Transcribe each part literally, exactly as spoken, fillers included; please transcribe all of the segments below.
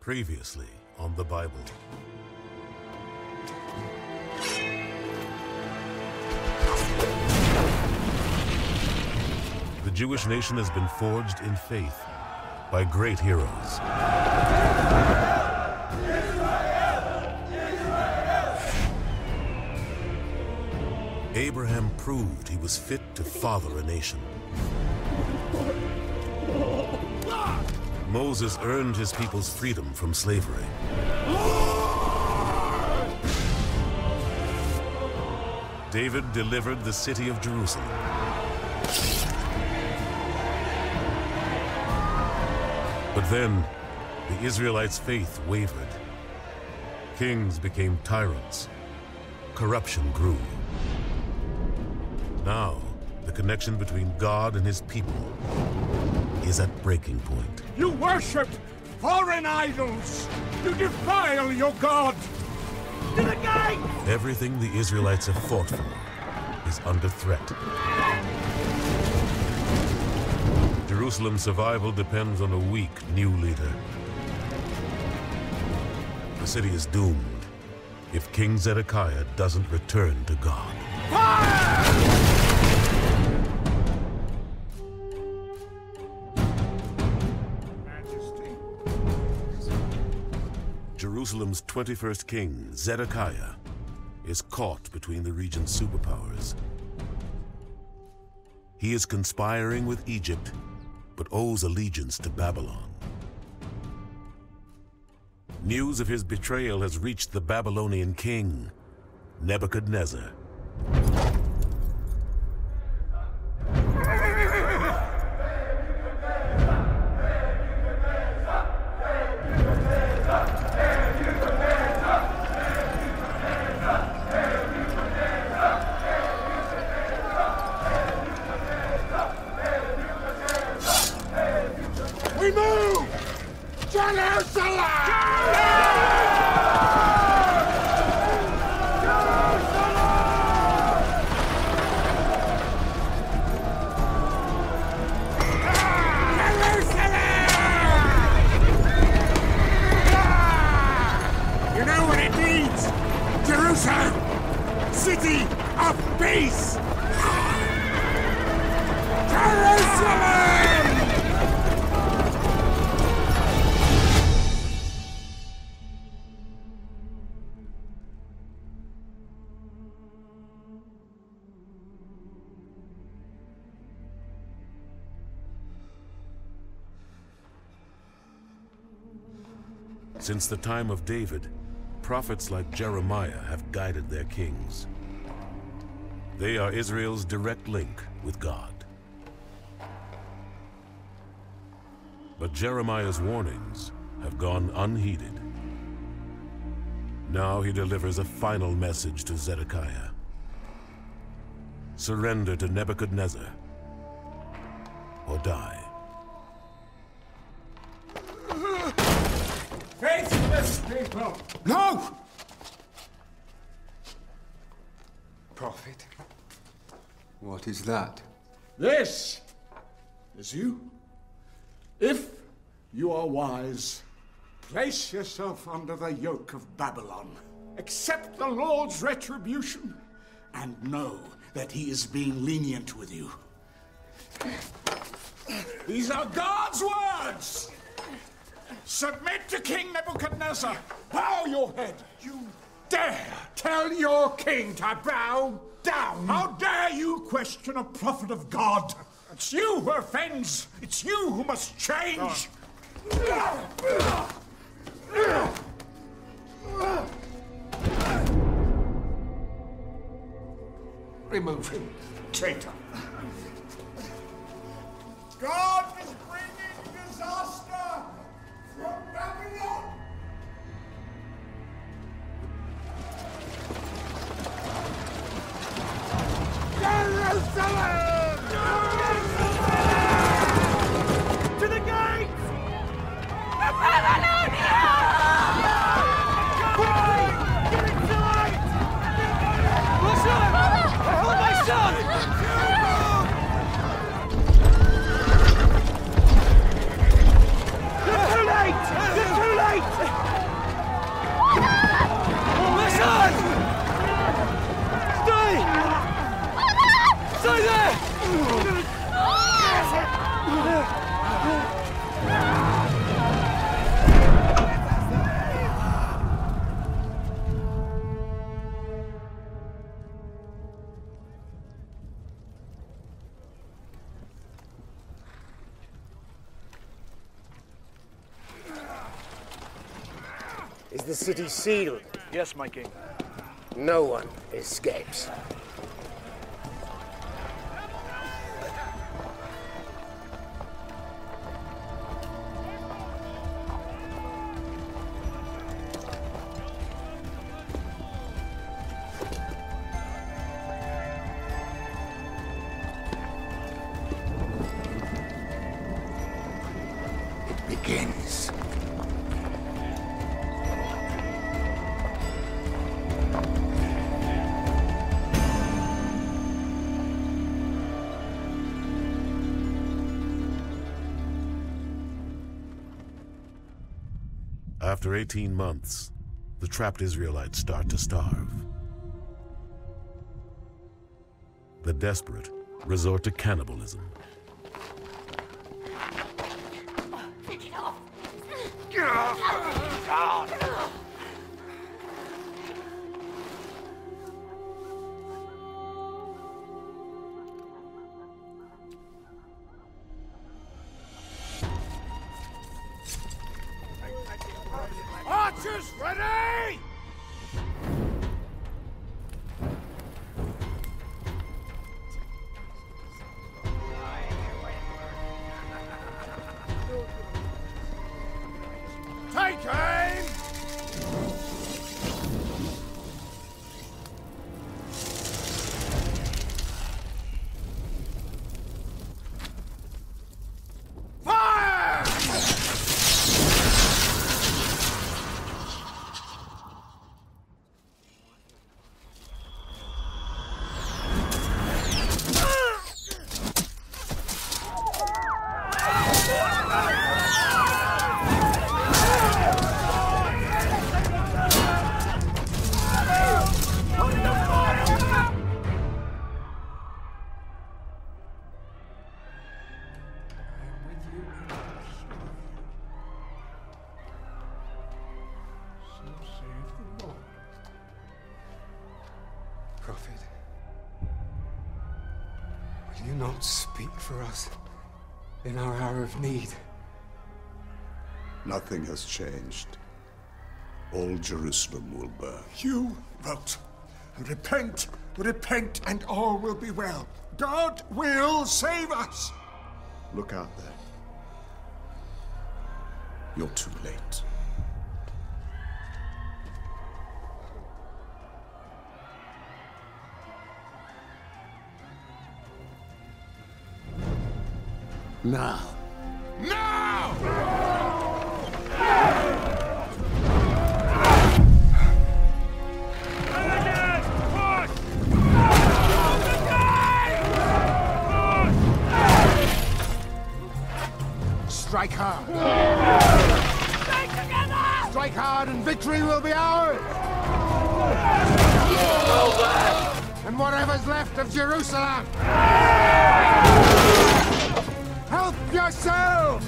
Previously on the Bible. The Jewish nation has been forged in faith by great heroes. Abraham proved he was fit to father a nation. Moses earned his people's freedom from slavery. David delivered the city of Jerusalem. But then, the Israelites' faith wavered. Kings became tyrants. Corruption grew. Now, the connection between God and his people is at breaking point. You worship foreign idols! You defile your God! To the gate! Everything the Israelites have fought for is under threat. Jerusalem's survival depends on a weak new leader. The city is doomed if King Zedekiah doesn't return to God. Fire! Jerusalem's twenty-first king, Zedekiah, is caught between the region's superpowers. He is conspiring with Egypt, but owes allegiance to Babylon. News of his betrayal has reached the Babylonian king, Nebuchadnezzar. We move! Jerusalem! You know what it means? Jerusalem! City of peace! Jerusalem! Since the time of David, prophets like Jeremiah have guided their kings. They are Israel's direct link with God. But Jeremiah's warnings have gone unheeded. Now he delivers a final message to Zedekiah. Surrender to Nebuchadnezzar, or die. Faithless people! No! Prophet, what is that? This is you. If you are wise, place yourself under the yoke of Babylon. Accept the Lord's retribution, and know that he is being lenient with you. These are God's words! Submit to King Nebuchadnezzar! Bow your head! You dare tell your king to bow down! How dare you question a prophet of God? It's you who offends! It's you who must change! Remove him, traitor! God is bringing disaster from Babylon! Jerusalem! Jerusalem! To the gates! The Babylonians! Get inside! My son! Hold my son! Is the city sealed? Yes, my king. No one escapes. It begins. After eighteen months, the trapped Israelites start to starve. The desperate resort to cannibalism. Archers ready! Take aim! Fire! Prophet, will you not speak for us in our hour of need? Nothing has changed. All Jerusalem will burn. You wrote, repent, repent, and all will be well. God will save us. Look out there. You're too late. Now. Strike hard. Stay together! Strike hard and victory will be ours. And whatever's left of Jerusalem. Help yourselves!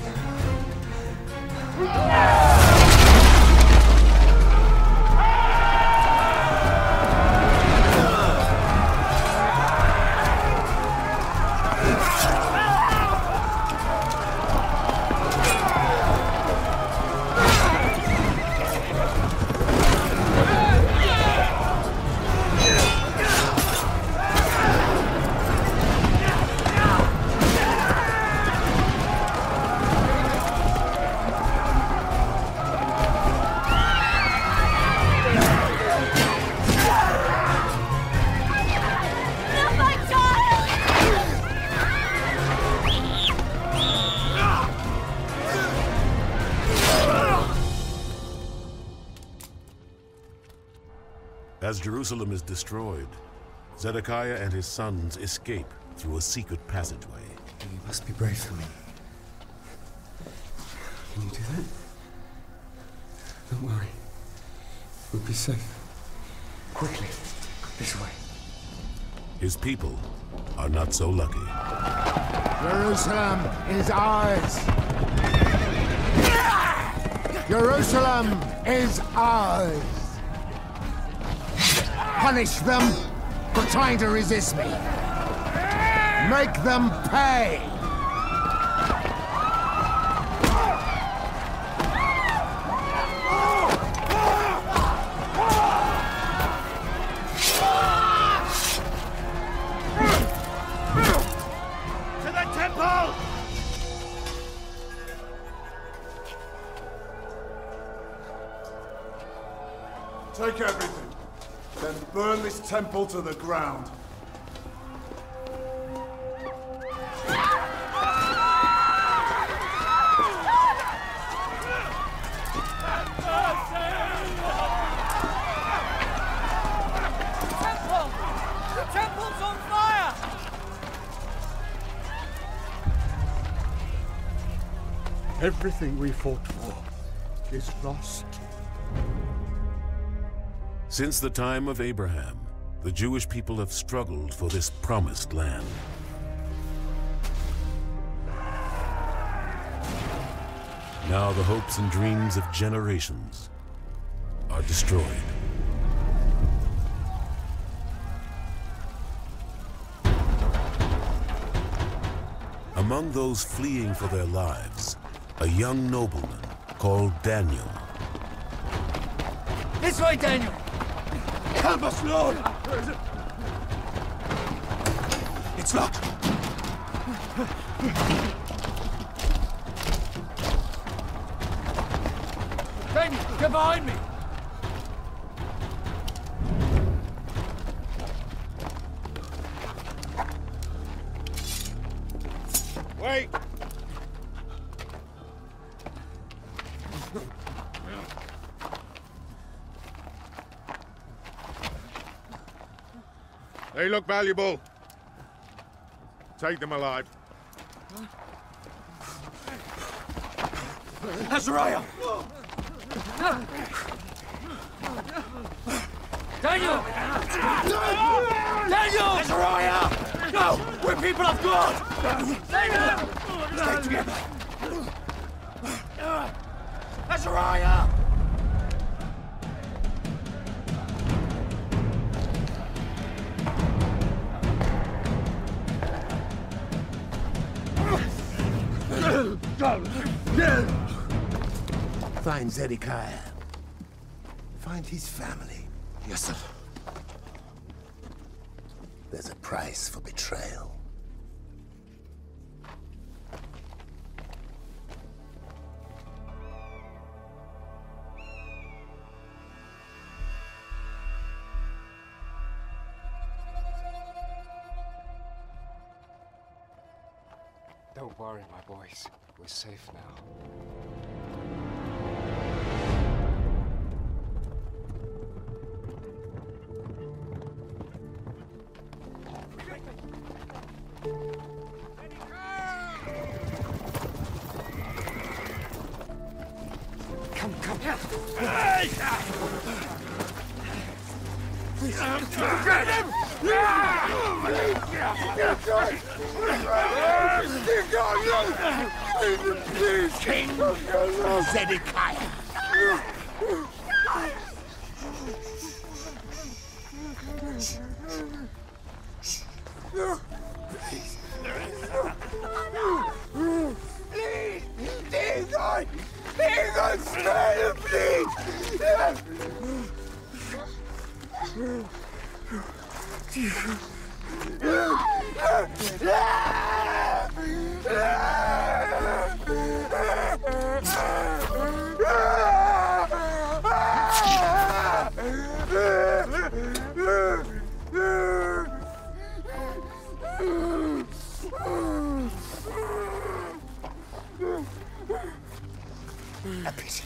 As Jerusalem is destroyed, Zedekiah and his sons escape through a secret passageway. You must be brave for me. Can you do that? Don't worry. We'll be safe. Quickly, this way. His people are not so lucky. Jerusalem is ours. Jerusalem is ours. Punish them for trying to resist me. Make them pay. Take everything. Then burn this temple to the ground. Everything we fought for is lost. Since the time of Abraham, the Jewish people have struggled for this promised land. Now the hopes and dreams of generations are destroyed. Among those fleeing for their lives, a young nobleman called Daniel. This way, Daniel! Help us, Lord! It's locked. Daniel, get behind me! Wait! They look valuable. Take them alive. Azariah! Daniel! Daniel! Azariah! No! We're people of God! Daniel! Stay together! Azariah! Find Zedekiah. Find his family. Yes, sir. There's a price for betrayal. Don't worry, my boys. We're safe now. Come, come. King Zedekiah. Please, please, God, please, God, spare him, A pity.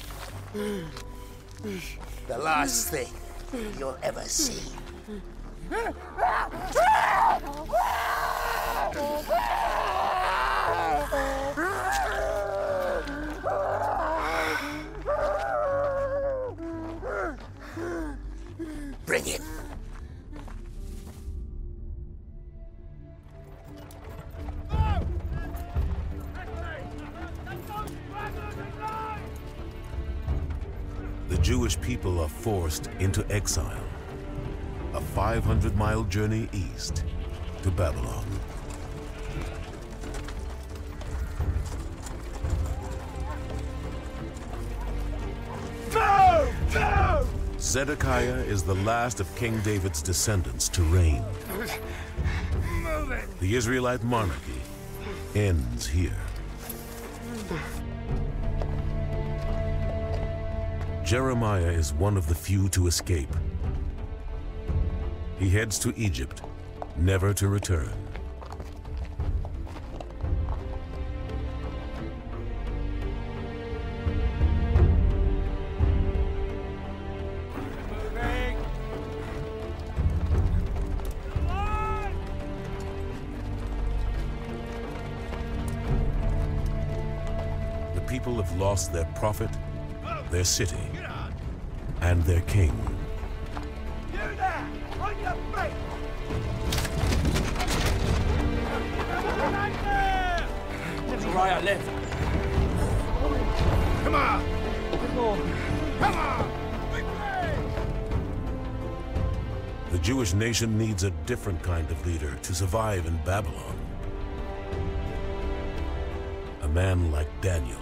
The last thing you'll ever see. Bring him. The Jewish people are forced into exile, a five hundred mile journey east to Babylon. No! No! Zedekiah is the last of King David's descendants to reign. The Israelite monarchy ends here. Jeremiah is one of the few to escape. He heads to Egypt, never to return. The people have lost their prophet, their city, and their king. You there! On your feet! Right left. Come on! Come on! The Jewish nation needs a different kind of leader to survive in Babylon. A man like Daniel.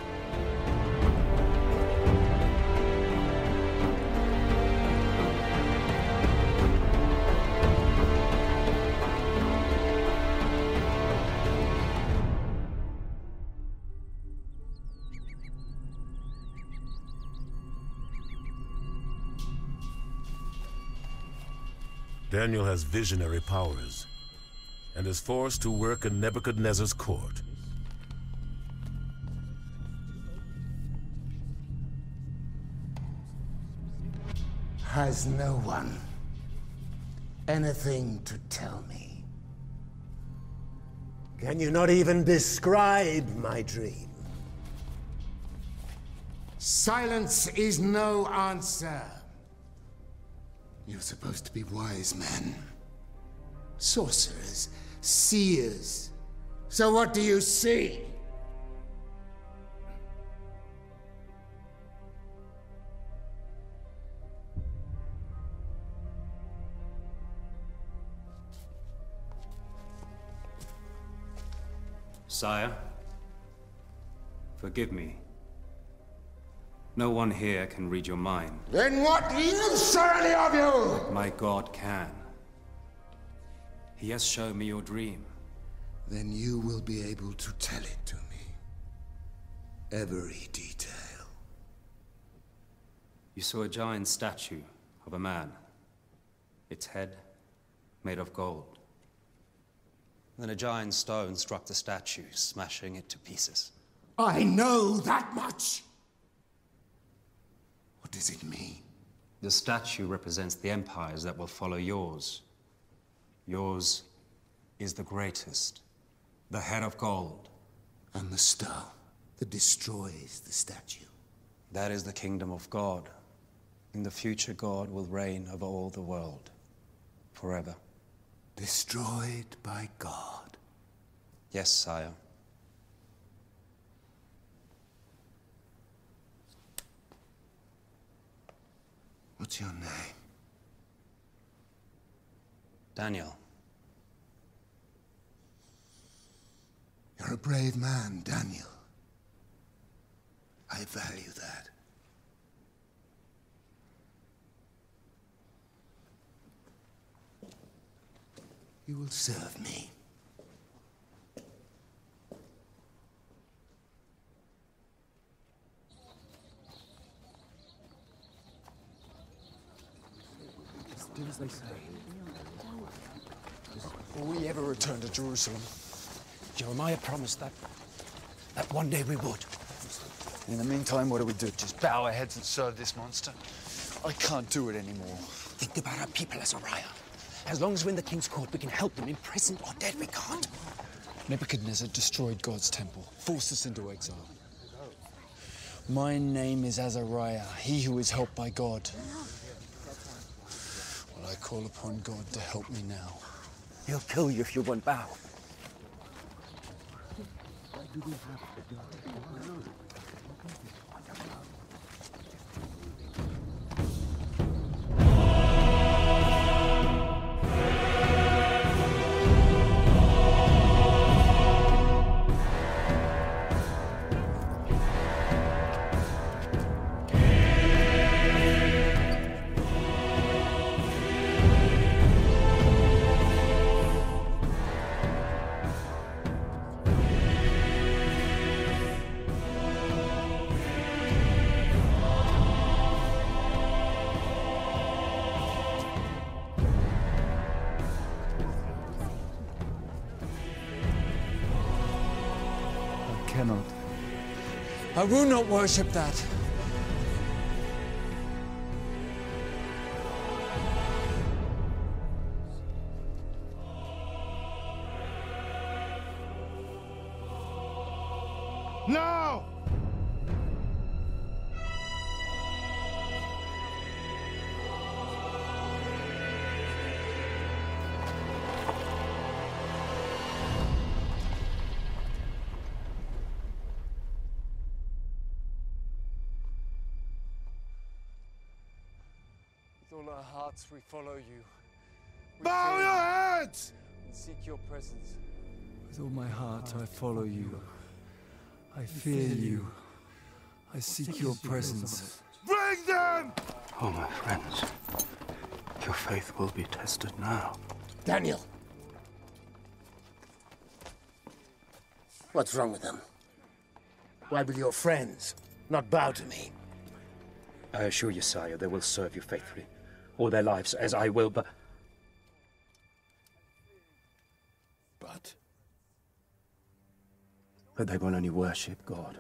Daniel has visionary powers and is forced to work in Nebuchadnezzar's court. Has no one anything to tell me? Can you not even describe my dream? Silence is no answer. You're supposed to be wise men. Sorcerers, seers. So what do you see? Sire, forgive me. No one here can read your mind. Then what use are any of you? My God can. He has shown me your dream. Then you will be able to tell it to me. Every detail. You saw a giant statue of a man. Its head made of gold. Then a giant stone struck the statue, smashing it to pieces. I know that much! What does it mean? The statue represents the empires that will follow yours. Yours is the greatest, the head of gold. And the stone that destroys the statue. That is the kingdom of God. In the future, God will reign over all the world, forever. Destroyed by God. Yes, sire. What's your name? Daniel. You're a brave man, Daniel. I value that. You will serve me. Do as they say. Will we ever return to Jerusalem? Jeremiah promised that, that one day we would. In the meantime, what do we do? Just bow our heads and serve this monster? I can't do it anymore. Think about our people, Azariah. As long as we're in the king's court, we can help them. In prison or dead, we can't. Nebuchadnezzar destroyed God's temple, forced us into exile. My name is Azariah, he who is helped by God. Well, I call upon God to help me now. He'll kill you if you won't bow. cannot. I will not worship that. No! With all our hearts we follow you. We Bow your heads! and seek your presence. With all my heart I follow you. I fear you. I seek your presence. Bring them! Oh, my friends, your faith will be tested now. Daniel! What's wrong with them? Why will your friends not bow to me? I assure you, sire, they will serve you faithfully, all their lives, as I will, but... But? But they will only worship God.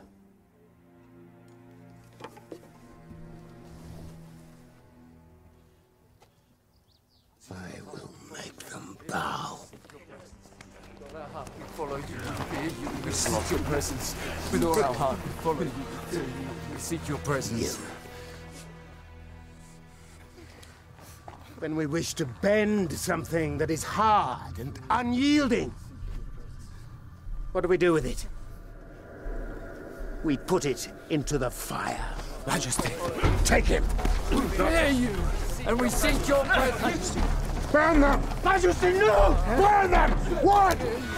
I will make them bow. With all our heart we follow you. We fear you. We seek your presence. With all our heart we follow you. We fear you. We seek your presence. You. When we wish to bend something that is hard and unyielding, what do we do with it? We put it into the fire. Majesty, take him! We fear you, and we seek your presence. Burn them! Majesty, no! Burn them! What?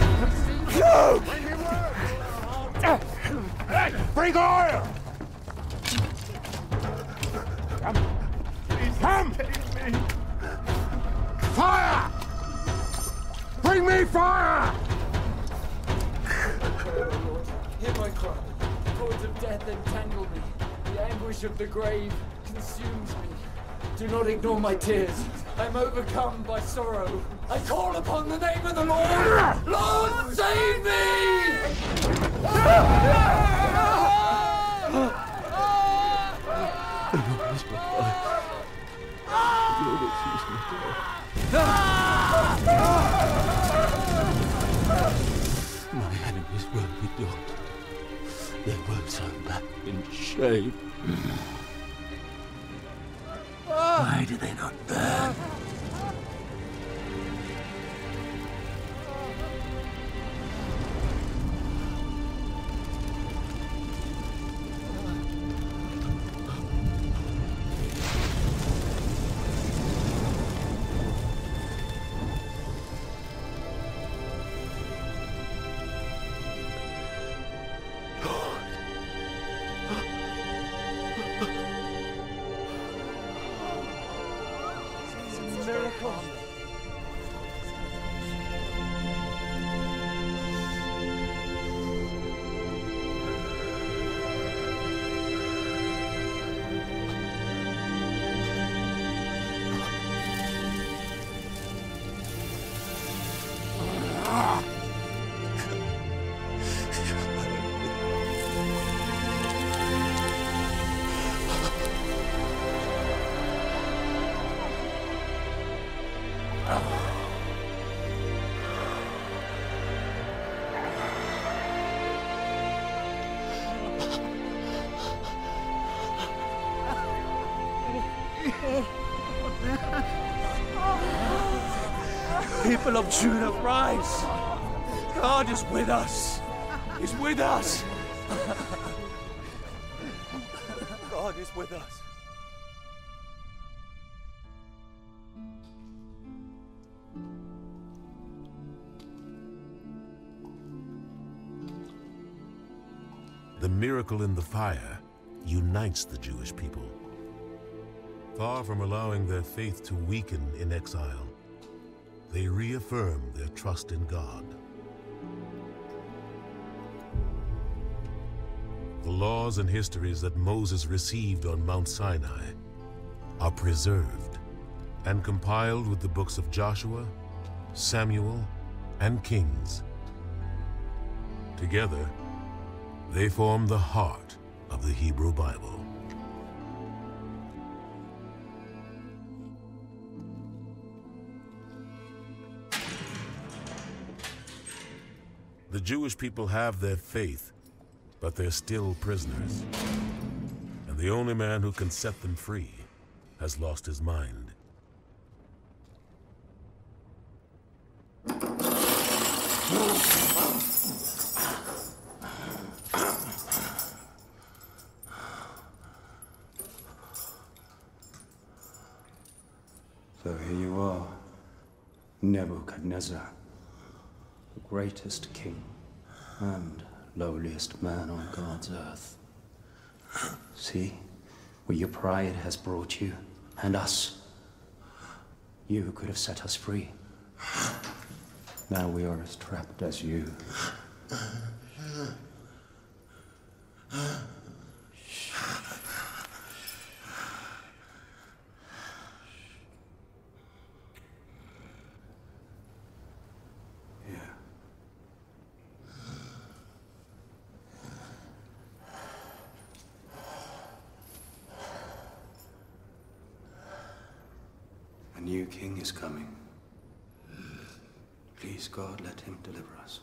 No! Bring oil! Come! Come! Fire! Bring me fire! Hear my cry. The cords of death entangle me. The anguish of the grave consumes me. Do not ignore my tears. I am overcome by sorrow. I call upon the name of the Lord. Lord, save My enemies will be dogged. They will turn back in shame. Why do they not burn? People of Judah, rise! God is with us! He's with us! God is with us. The miracle in the fire unites the Jewish people. Far from allowing their faith to weaken in exile, they reaffirm their trust in God. The laws and histories that Moses received on Mount Sinai are preserved and compiled with the books of Joshua, Samuel, and Kings. Together, They form the heart of the Hebrew Bible. The Jewish people have their faith, but they're still prisoners. And the only man who can set them free has lost his mind. So here you are, Nebuchadnezzar, the greatest king and lowliest man on God's earth. See where your pride has brought you, and us. You who could have set us free. Now we are as trapped as you. A new king is coming. Please, God, let him deliver us.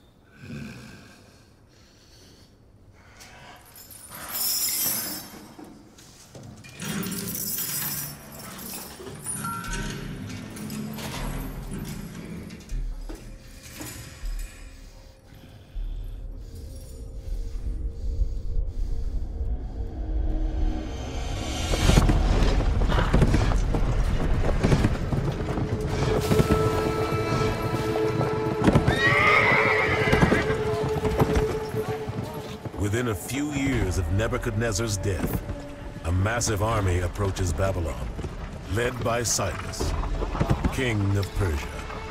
Within a few years of Nebuchadnezzar's death, a massive army approaches Babylon, led by Cyrus, king of Persia.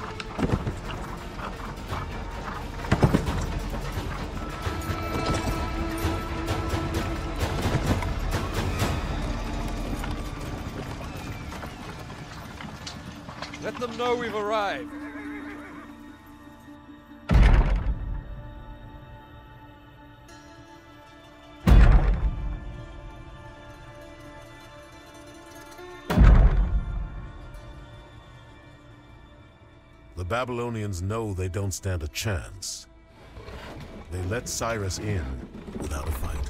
Let them know we've arrived. The Babylonians know they don't stand a chance. They let Cyrus in without a fight.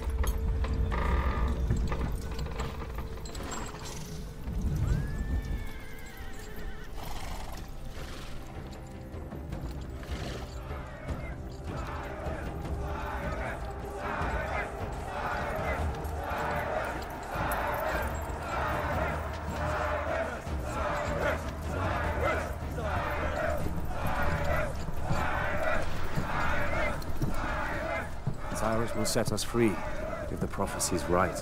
Cyrus will set us free, if the prophecy's right.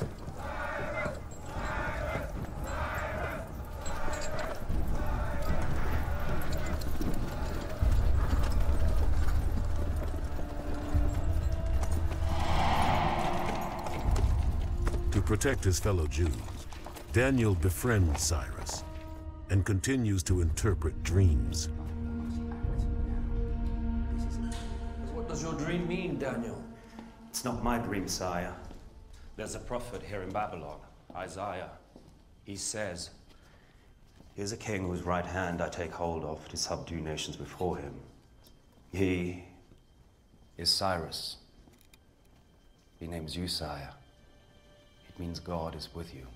To protect his fellow Jews, Daniel befriends Cyrus and continues to interpret dreams. What does your dream mean, Daniel? It's not my dream, sire. There's a prophet here in Babylon, Isaiah. He says, "Here's a king whose right hand I take hold of to subdue nations before him. He is Cyrus. He names you, sire. It means God is with you."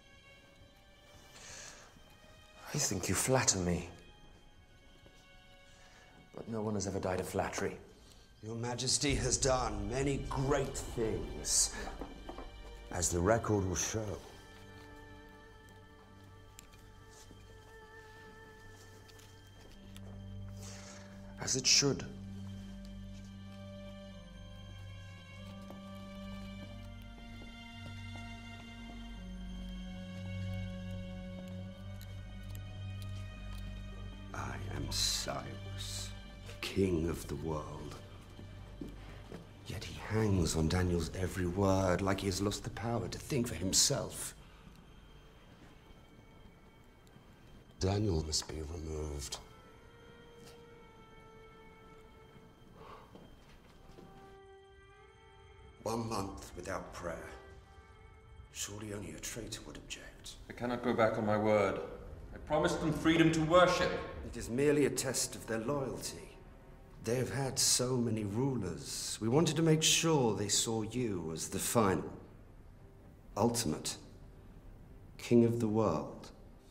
I think you flatter me. But no one has ever died of flattery. Your Majesty has done many great things, as the record will show. As it should. I am Cyrus, king of the world. Yet he hangs on Daniel's every word, like he has lost the power to think for himself. Daniel must be removed. One month without prayer. Surely only a traitor would object. I cannot go back on my word. I promised them freedom to worship. It is merely a test of their loyalty. They have had so many rulers. We wanted to make sure they saw you as the final, ultimate king of the world.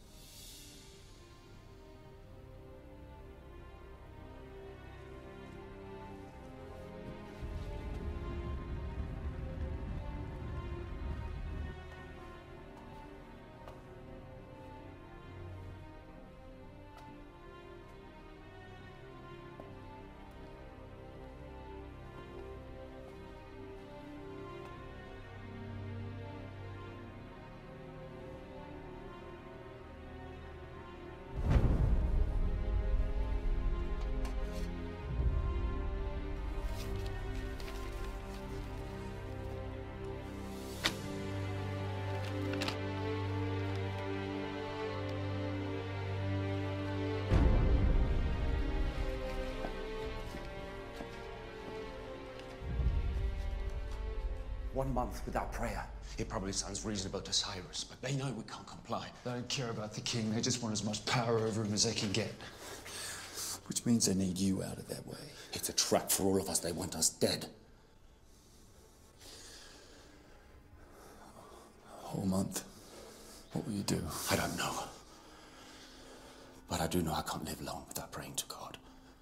One month without prayer. It probably sounds reasonable to Cyrus, but they know we can't comply. They don't care about the king. They just want as much power over him as they can get. Which means they need you out of their way. It's a trap for all of us. They want us dead. A whole month. What will you do? I don't know. But I do know I can't live long without praying to God.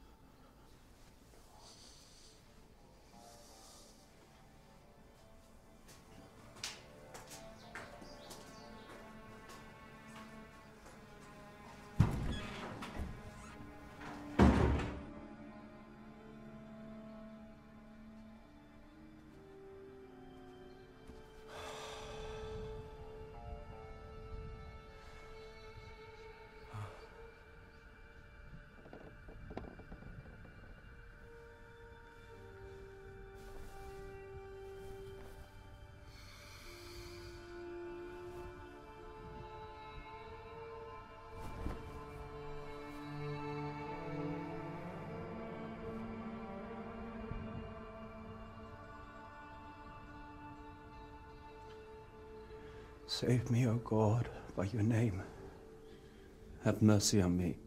Save me, O God, by your name. Have mercy on me,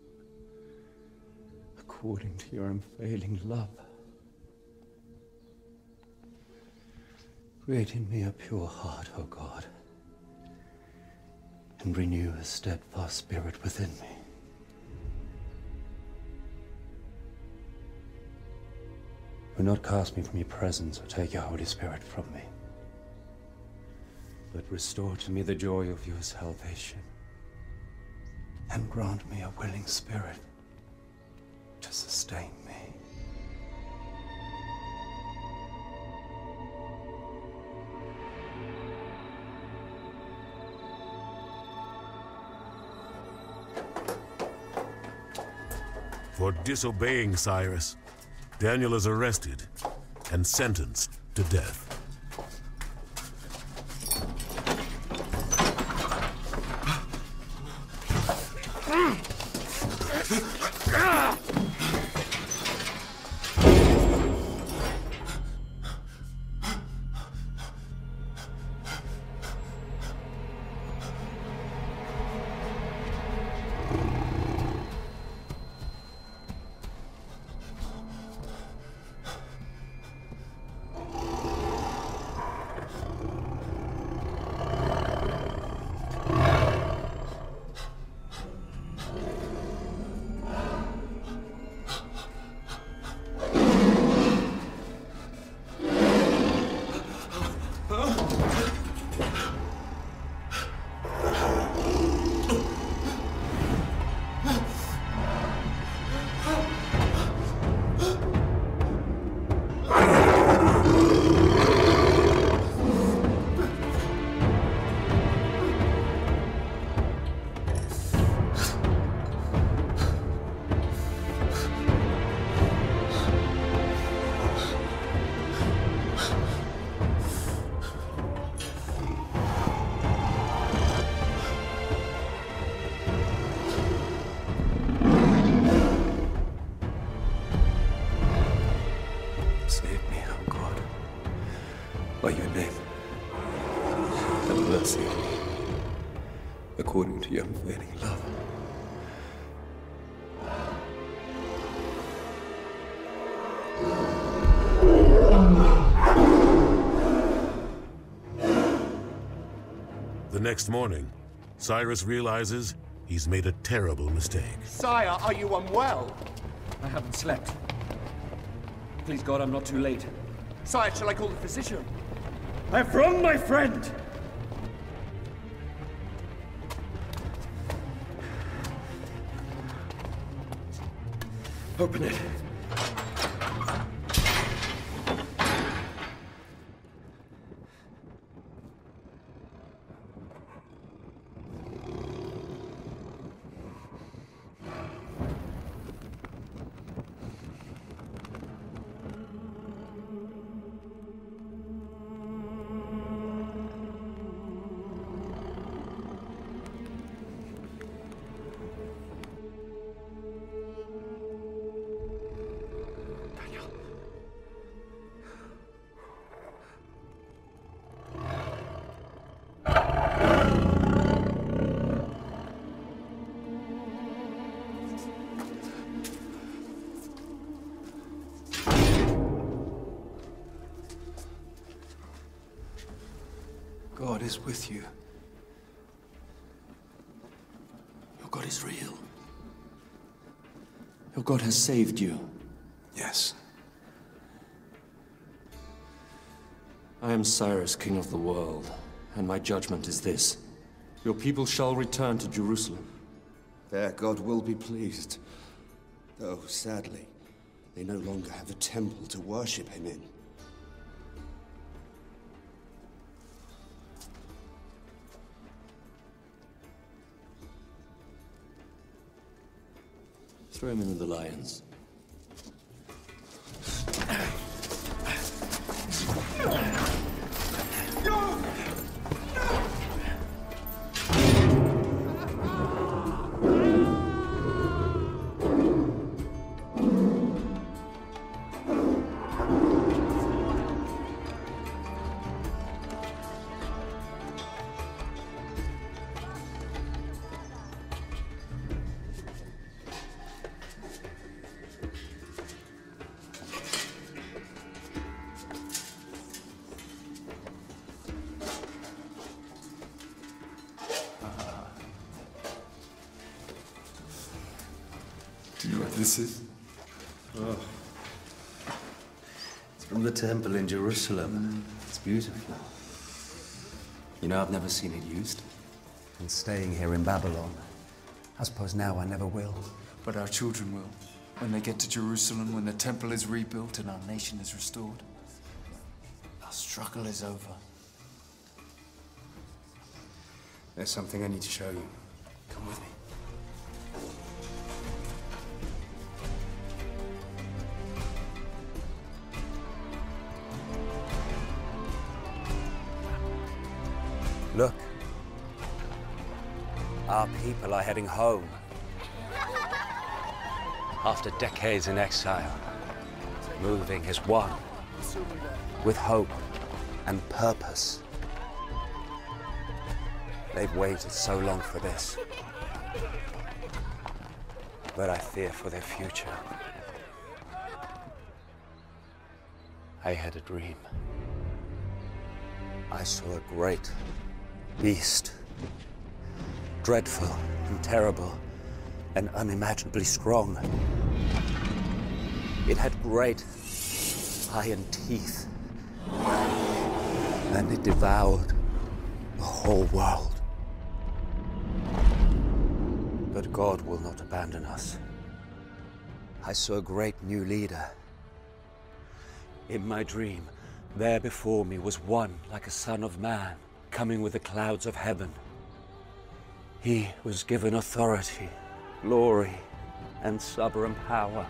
according to your unfailing love. Create in me a pure heart, O God, and renew a steadfast spirit within me. Do not cast me from your presence or take your Holy Spirit from me, but restore to me the joy of your salvation, and grant me a willing spirit to sustain me. For disobeying Cyrus, Daniel is arrested and sentenced to death. according to your unfailing love. The next morning, Cyrus realizes he's made a terrible mistake. Sire, are you unwell? I haven't slept. Please God, I'm not too late. Sire, shall I call the physician? I've wronged my friend! Open it. God is with you. Your God is real. Your God has saved you. Yes. I am Cyrus, king of the world, and my judgment is this. Your people shall return to Jerusalem. There God will be pleased. Though, sadly, they no longer have a temple to worship him in. Throw him into the lions. Do you know what this is? Oh. It's from the temple in Jerusalem. It's beautiful. You know, I've never seen it used. And staying here in Babylon, I suppose now I never will. But our children will. When they get to Jerusalem, when the temple is rebuilt and our nation is restored. Our struggle is over. There's something I need to show you. Come with me. Look. Our people are heading home. After decades in exile, moving as one, with hope and purpose. They've waited so long for this. But I fear for their future. I had a dream. I saw a great beast, dreadful and terrible and unimaginably strong. It had great iron teeth, and it devoured the whole world. But God will not abandon us. I saw a great new leader. In my dream, there before me was one like a son of man, coming with the clouds of heaven. He was given authority, glory, and sovereign power.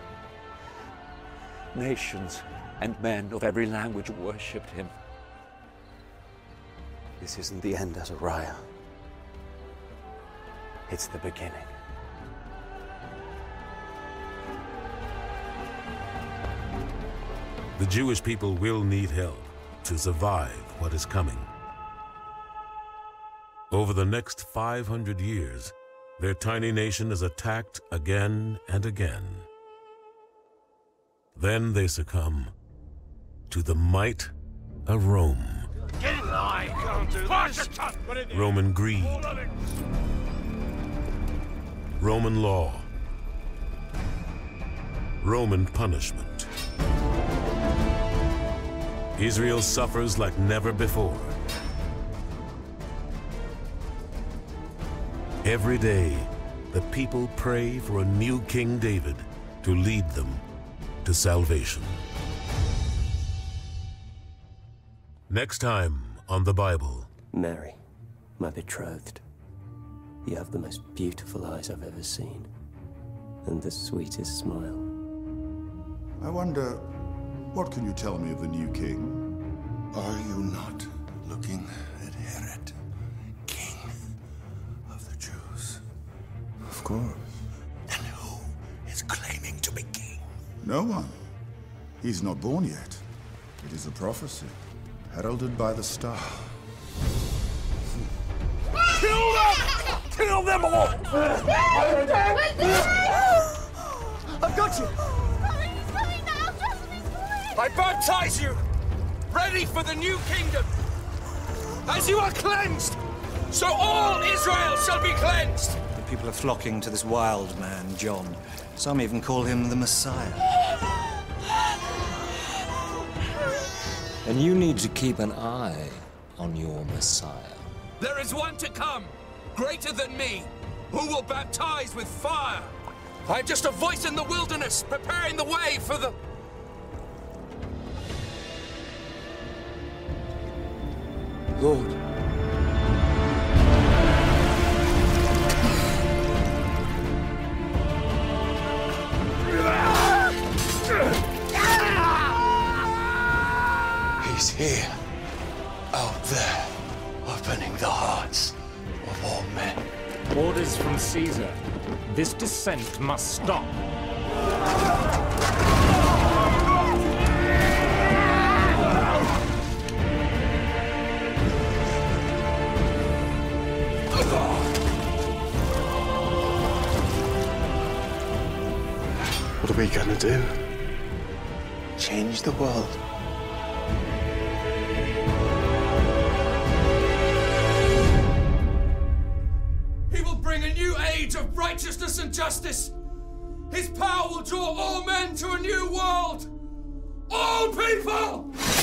Nations and men of every language worshipped him. This isn't the end, Azariah. It's the beginning. The Jewish people will need help to survive what is coming. Over the next five hundred years, their tiny nation is attacked again and again. Then they succumb to the might of Rome. Get in line! Can't do this! Roman greed. Roman law. Roman punishment. Israel suffers like never before. Every day, the people pray for a new King David to lead them to salvation. Next time on The Bible. Mary, my betrothed, you have the most beautiful eyes I've ever seen, and the sweetest smile. I wonder, what can you tell me of the new king? Are you not looking at Herod, king of the Jews? Of course. And who is claiming to be king? No one. He's not born yet. It is a prophecy, heralded by the star. Kill them! Kill them all! I've got you! I baptize you, ready for the new kingdom. As you are cleansed, so all Israel shall be cleansed. The people are flocking to this wild man, John. Some even call him the Messiah. And you need to keep an eye on your Messiah. There is one to come, greater than me, who will baptize with fire. I'm just a voice in the wilderness, preparing the way for the... Lord. He's here, out there, opening the hearts of all men. Orders from Caesar. This descent must stop. What are we gonna do? Change the world? He will bring a new age of righteousness and justice. His power will draw all men to a new world. All people!